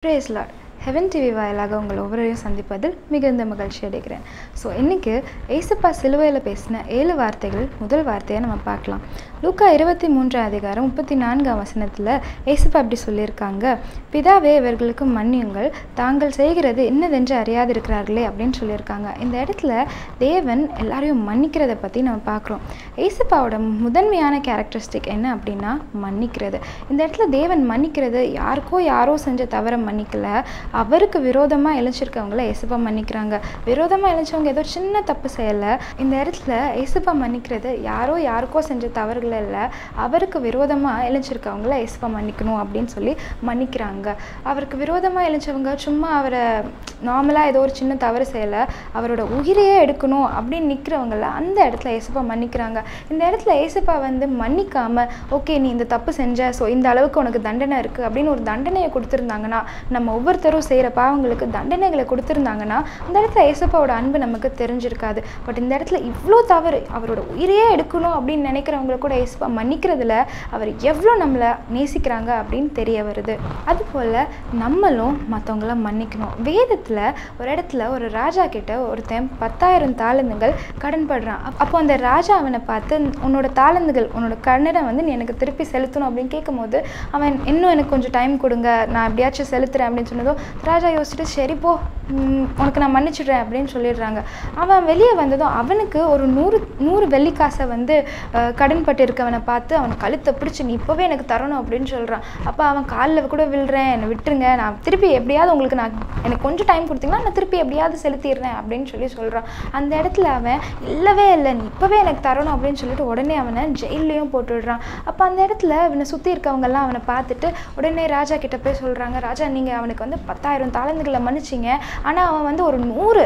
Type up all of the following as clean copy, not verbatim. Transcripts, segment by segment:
Praise Lord. Heaven TV வாயிலாக உங்கள் ஒவ்வொருவரையும் சந்திப்பதில் மிகுந்த மகிழ்ச்சி அடைகிறேன். ஸோ இன்றைக்கி ஏசப்பா சிலுவையில் பேசின 7 வார்த்தைகள் முதல் வார்த்தையை நம்ம பார்க்கலாம். லூக்கா 23:34 ஏசப்பா அப்படி சொல்லியிருக்காங்க, பிதாவே இவர்களுக்கு மன்னியுங்கள், தாங்கள் செய்கிறது என்னதென்று அறியாதிருக்கிறார்களே அப்படின்னு சொல்லியிருக்காங்க. இந்த இடத்துல தேவன் எல்லாரையும் மன்னிக்கிறத பற்றி நம்ம பார்க்குறோம். ஏசப்பாவோட முதன்மையான கேரக்டரிஸ்டிக் என்ன அப்படின்னா மன்னிக்கிறது. இந்த இடத்துல தேவன் மன்னிக்கிறது யாரோ செஞ்ச தவறை மன்னிக்கல, அவருக்கு விரோதமாக எழுச்சிருக்கவங்கள ஏசப்பா மன்னிக்கிறாங்க. விரோதமாக எழுச்சவங்க ஏதோ சின்ன தப்பு செய்யலை. இந்த இடத்துல ஏசப்பா மன்னிக்கிறது யாருக்கோ செஞ்ச தவறுகளை இல்லை, அவருக்கு விரோதமாக எழுச்சிருக்கவங்கள ஏசப்பா மன்னிக்கணும் அப்படின்னு சொல்லி மன்னிக்கிறாங்க. அவருக்கு விரோதமாக எழுச்சவங்க சும்மா அவரை நார்மலாக ஏதோ ஒரு சின்ன தவறு செய்யலை, அவரோட உயிரையே எடுக்கணும் அப்படின்னு நிற்கிறவங்கள அந்த இடத்துல ஏசப்பா மன்னிக்கிறாங்க. இந்த இடத்துல ஏசப்பா மன்னிக்காமல் ஓகே நீ இந்த தப்பு செஞ்ச, ஸோ இந்த அளவுக்கு உனக்கு தண்டனை இருக்குது அப்படின்னு ஒரு தண்டனையை கொடுத்துருந்தாங்கன்னா, நம்ம ஒவ்வொருத்தரும் செய்கிற பாவங்களுக்கு தண்டனைகளை கொடுத்துருந்தாங்கன்னா அந்த இடத்துல ஏசப்பாவோட அன்பு நமக்கு தெரிஞ்சிருக்காது. பட் இந்த இடத்துல இவ்வளோ தவறு, அவரோட உயிரையே எடுக்கணும் அப்படின்னு நினைக்கிறவங்கள கூட ஏசப்பா மன்னிக்கிறதுல அவர் எவ்வளோ நம்மளை நேசிக்கிறாங்க அப்படின்னு தெரிய வருது. அதுபோல் நம்மளும் மற்றவங்கள மன்னிக்கணும். வேதத்தில் ஒரு இடத்துல ஒரு ராஜா கிட்ட ஒருத்தன் 10,000 தாளந்துகள் கடன் படுறான். அப்போ அந்த ராஜா அவனை பார்த்து உன்னோட தாளந்துகள், உன்னோட கடனை நீ எனக்கு திருப்பி செலுத்தணும் அப்படின்னு கேட்கும்போது அவன் இன்னும் எனக்கு கொஞ்சம் டைம் கொடுங்க, நான் எப்படியாச்சும் செலுத்துறேன் அப்படின்னு சொன்னதும் ராஜா யோசிச்சுட்டு சரி போ, உனக்கு நான் மன்னிச்சிடுறேன் அப்படின்னு சொல்லிடுறாங்க. அவன் வெளியே வந்ததும் அவனுக்கு ஒரு 100 வெள்ளிக்காசை கடன் பட்டு இருக்கவனை பார்த்து அவன் கழுத்தை பிடிச்சி நீ இப்போவே எனக்கு தரணும் அப்படின்னு சொல்கிறான். அப்போ அவன் காலில் கூட விழுறேன், என்னை விட்டுருங்க, நான் திருப்பி எப்படியாவது உங்களுக்கு எனக்கு கொஞ்சம் டைம் கொடுத்தீங்கன்னா நான் திருப்பி எப்படியாவது செலுத்திடுறேன் அப்படின்னு சொல்கிறான். அந்த இடத்துல அவன் இல்லவே இல்லை, நீ இப்போவே எனக்கு தரணும் அப்படின்னு சொல்லிட்டு உடனே அவனை ஜெயிலையும் போட்டுடுறான். அப்போ அந்த இடத்துல இவனை சுற்றி இருக்கவங்கெல்லாம் அவனை பார்த்துட்டு உடனே ராஜா கிட்ட போய் சொல்கிறாங்க, ராஜா நீங்கள் அவனுக்கு 10,000 தாளந்துகளை மன்னிச்சிங்க, ஆனால் அவன் ஒரு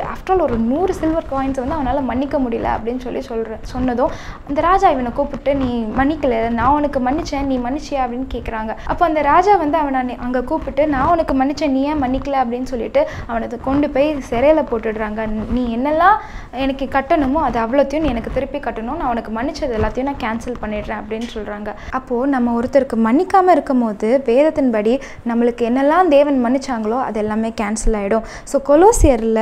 100 சில்வர் காயின்ஸ் அவனால் மன்னிக்க முடியல அப்படின்னு சொன்னதும் அந்த ராஜா இவனை கூப்பிட்டு நீ மன்னிக்கல, நான் உனக்கு மன்னிச்சேன், நீ மன்னிச்சியா அப்படின்னு கேட்குறாங்க. அப்போ அந்த ராஜா அவனை அங்கே கூப்பிட்டு நான் உனக்கு மன்னிச்சேன், நீ ஏன் மன்னிக்கல அப்படின்னு சொல்லிட்டு அவனை கொண்டு போய் சிறையில் போட்டுடுறாங்க. நீ என்னெல்லாம் எனக்கு கட்டணுமோ அது அவ்வளோத்தையும் நீ எனக்கு திருப்பி கட்டணும், நான் உனக்கு மன்னிச்சது எல்லாத்தையும் நான் கேன்சல் பண்ணிடுறேன் அப்படின்னு சொல்கிறாங்க. அப்போது நம்ம ஒருத்தருக்கு மன்னிக்காமல் இருக்கும் போது வேதத்தின்படி நம்மளுக்கு என்னெல்லாம் தேவன் மன்னிச்சாங்களோ அது எல்லாமே கேன்சல் ஆகிடும். ஸோ கொலோசியரில்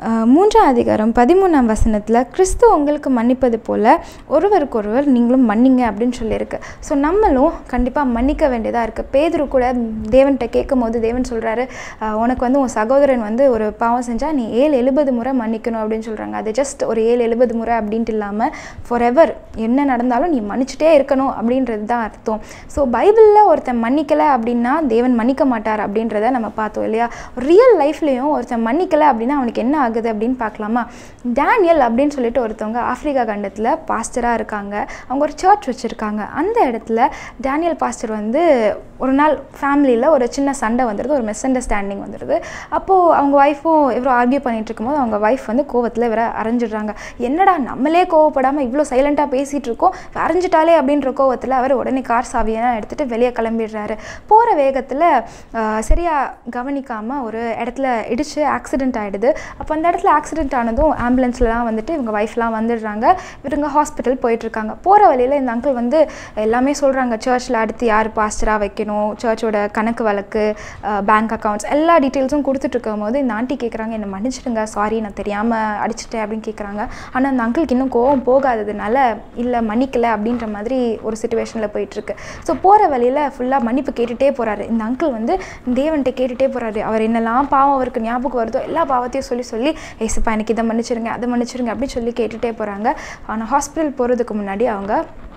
3:13 கிறிஸ்து உங்களுக்கு மன்னிப்பது போல் ஒருவருக்கொருவர் நீங்களும் மன்னிங்க அப்படின்னு சொல்லியிருக்கு. ஸோ நம்மளும் கண்டிப்பாக மன்னிக்க வேண்டியதாக இருக்குது. பேதுரு கூட தேவன்கிட்ட கேட்கும் போது தேவன் சொல்கிறாரு, உனக்கு உன் சகோதரன் ஒரு பாவம் செஞ்சால் நீ 770 முறை மன்னிக்கணும் அப்படின்னு சொல்கிறாங்க. அது ஜஸ்ட் ஒரு 770 முறை அப்படின்ட்டு இல்லாமல் ஃபார் எவர் என்ன நடந்தாலும் நீ மன்னிச்சுட்டே இருக்கணும் அப்படின்றது தான் அர்த்தம். ஸோ பைபிளில் ஒருத்தன் மன்னிக்கலை அப்படின்னா தேவன் மன்னிக்க மாட்டார் அப்படின்றத நம்ம பார்த்தோம் இல்லையா. ரியல் லைஃப்லேயும் ஒருத்தன் மன்னிக்கலை அப்படின்னா அவனுக்கு என்ன ஆகுது அப்படின்னு பார்க்கலாமா. டேனியல் அப்படின்னு சொல்லிட்டு ஒருத்தவங்க ஆஃப்ரிக்கா கண்டத்தில் பாஸ்டராக இருக்காங்க. அவங்க ஒரு சர்ச் வச்சுருக்காங்க. அந்த இடத்துல டேனியல் பாஸ்டர் ஒரு நாள் ஃபேமிலியில் ஒரு சின்ன சண்டை வந்துடுது, ஒரு மிஸ் அண்டர்ஸ்டாண்டிங் வந்துடுது. அப்போது அவங்க ஒய்ஃபும் இவரும் ஆர்கியூ பண்ணிகிட்டு இருக்கும்போது அவங்க ஒய்ஃப் கோவத்தில் இவரை அரைஞ்சிடுறாங்க. என்னடா நம்மளே கோவப்படாமல் இவ்வளோ சைலண்ட்டாக பேசிகிட்டு இருக்கோம், அரைஞ்சிட்டாலே அப்படின்ற கோவத்தில் அவர் உடனே கார் சாவியெல்லாம் எடுத்துகிட்டு வெளியே கிளம்பிடுறாரு. போகிற வேகத்தில் சரியாக கவனிக்காமல் ஒரு இடத்துல இடித்து ஆக்சிடெண்ட் ஆகிடுது. அப்போ அந்த இடத்துல ஆக்சிடெண்ட் ஆனதும் ஆம்புலன்ஸ்லாம் இவங்க ஒய்ஃப்லாம் வந்துடுறாங்க. இவங்க ஹாஸ்பிட்டல் போயிட்டுருக்காங்க. போகிற வழியில் இந்த அங்கிள் எல்லாமே சொல்கிறாங்க, சர்ச்சில் அடுத்து யார் பாஸ்டராக வைக்கணும், சர்ச்சோட கணக்கு வழக்கு, பேங்க் அக்கௌண்ட்ஸ் எல்லா டீட்டெயில்ஸும் கொடுத்துட்ருக்கும் போது இந்த ஆண்டி கேட்குறாங்க, என்னை மன்னிச்சிடுங்க, சாரி நான் தெரியாமல் அடிச்சிட்டேன் அப்படின்னு கேட்குறாங்க. ஆனால் அந்த அங்கிளுக்கு இன்னும் கோவம் போகாததுனால இல்லை மன்னிக்கலை அப்படின்ற மாதிரி ஒரு சிச்சுவேஷனில் போயிட்டுருக்கு. ஸோ போகிற வழியில் ஃபுல்லாக மன்னிப்பு கேட்டுகிட்டே போகிறாரு. இந்த அங்கிள் தேவன்கிட்ட கேட்டுகிட்டே போகிறாரு. அவர் என்னெல்லாம் பாவம் அவருக்கு ஞாபகம் வருதோ எல்லா பாவத்தையும் சொல்லி ஏசப்பா எனக்கு இதை மன்னிச்சிருங்க, அதை மன்னிச்சிருங்க அப்படி சொல்லி கேட்டுகிட்டே போகிறாங்க. ஆனால் ஹாஸ்பிட்டல் போகிறதுக்கு முன்னாடி அவங்க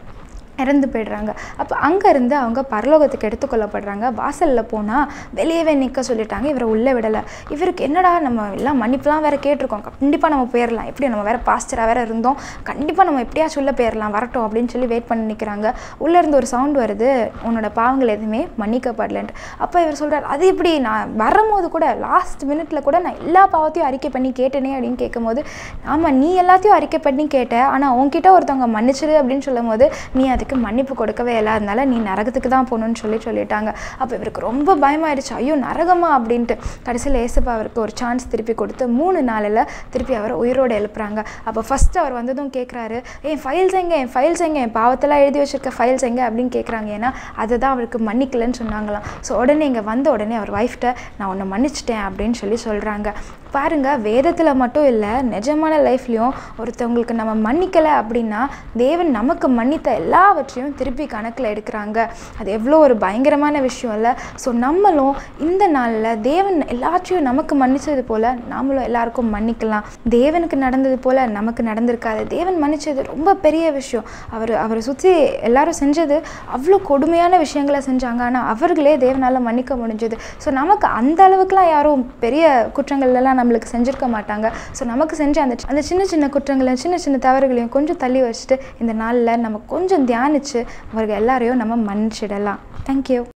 இறந்து போய்ட்றாங்க. அப்போ அங்கேருந்து அவங்க பரலோகத்துக்கு எடுத்துக்கொள்ளப்படுறாங்க. வாசலில் போனால் வெளியவே நிற்க சொல்லிட்டாங்க, இவரை உள்ளே விடலை. இவருக்கு என்னடா நம்ம எல்லாம் மன்னிப்புலாம் வேறு கேட்டிருக்கோம், கண்டிப்பாக நம்ம போயிடலாம், எப்படி நம்ம வேறு பாஸ்டராக வேறு இருந்தோம், கண்டிப்பாக நம்ம எப்படியாச்சும் உள்ளே போயிடலாம், வரட்டும் அப்படின்னு சொல்லி வெயிட் பண்ணி நிற்கிறாங்க. உள்ளேருந்து ஒரு சவுண்ட் வருது, உன்னோட பாவங்கள் எதுவுமே மன்னிக்கப்படலன்ட்டு. அப்போ இவர் சொல்கிறார், அது எப்படி, நான் வரும்போது கூட லாஸ்ட் மினிட்ல கூட நான் எல்லா பாவத்தையும் அறிக்கை பண்ணி கேட்டேனே அப்படின்னு கேட்கும்போது, ஆமாம் நீ எல்லாத்தையும் அறிக்கை பண்ணி கேட்ட, ஆனால் உன்கிட்ட ஒருத்தவங்க மன்னிச்சிரு அப்படின்னு சொல்லும் போது நீ அதுக்கு வரைக்கும் மன்னிப்பு கொடுக்கவே இல்லை, அதனால நீ நரகத்துக்கு தான் போகணுன்னு சொல்லிட்டாங்க. அப்போ இவருக்கு ரொம்ப பயமாயிடுச்சு. ஐயோ நரகமா அப்படின்ட்டு. கடைசியில் ஏசப்பா அவருக்கு ஒரு சான்ஸ் திருப்பி கொடுத்து 3 நாளில் திருப்பி அவரை உயிரோடு எழுப்புறாங்க. அப்போ ஃபஸ்ட்டு அவர் வந்ததும் கேட்குறாரு, என் ஃபைல்ஸ் எங்க என் பாவத்தெல்லாம் எழுதி வச்சுருக்க ஃபைல்ஸ் எங்க அப்படின்னு கேட்குறாங்க. ஏன்னா அதை தான் அவருக்கு மன்னிக்கலன்னு சொன்னாங்களாம். ஸோ உடனே இங்கே வந்த உடனே அவர் ஒய்ஃப்ட்ட நான் உன்னை மன்னிச்சிட்டேன் அப்படின்னு சொல்கிறாங்க. பாருங்கள், வேதத்தில் மட்டும் இல்லை, நிஜமான லைஃப்லேயும் ஒருத்தவங்களுக்கு நம்ம மன்னிக்கலை அப்படின்னா தேவன் நமக்கு மன்னித்த எல்லாவற்றையும் திருப்பி கணக்கில் எடுக்கிறாங்க. அது எவ்வளோ ஒரு பயங்கரமான விஷயம் இல்லை? ஸோ நம்மளும் இந்த நாளில் தேவன் எல்லாத்தையும் நமக்கு மன்னித்தது போல் நாமளும் எல்லாருக்கும் மன்னிக்கலாம். தேவனுக்கு நடந்தது போல் நமக்கு நடந்திருக்காது. தேவன் மன்னித்தது ரொம்ப பெரிய விஷயம். அவரை சுற்றி எல்லாரும் செஞ்சது அவ்வளோ கொடுமையான விஷயங்களை செஞ்சாங்க, ஆனால் அவர்களே தேவனால் மன்னிக்க முடிஞ்சது. ஸோ நமக்கு அந்த அளவுக்குலாம் யாரும் பெரிய குற்றங்கள்லாம் நம்மளுக்கு செஞ்சுருக்க மாட்டாங்க. ஸோ நமக்கு செஞ்ச அந்த சின்ன சின்ன குற்றங்களையும் சின்ன சின்ன தவறுகளையும் கொஞ்சம் தள்ளி வச்சுட்டு இந்த நாளில் நம்ம கொஞ்சம் தியானித்து அவர்கள் எல்லாரையும் நம்ம மன்னிச்சிடலாம். தேங்க்யூ.